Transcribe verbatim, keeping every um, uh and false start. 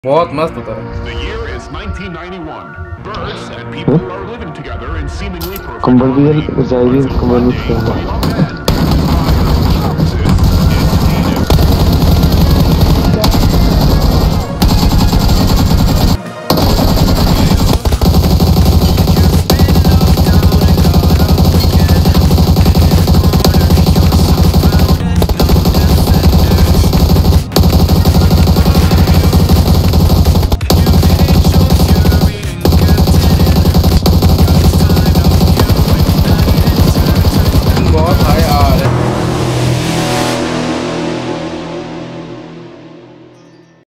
बहुत मस्त होता है। The year is nineteen ninety-one. Birds and people are living together in seemingly perfect कंबल भी harmony. रजाई भी कंबल भी